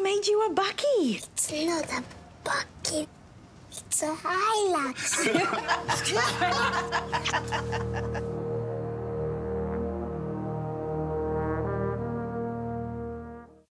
made you a Bucky. It's not a bucket. It's a Hilux.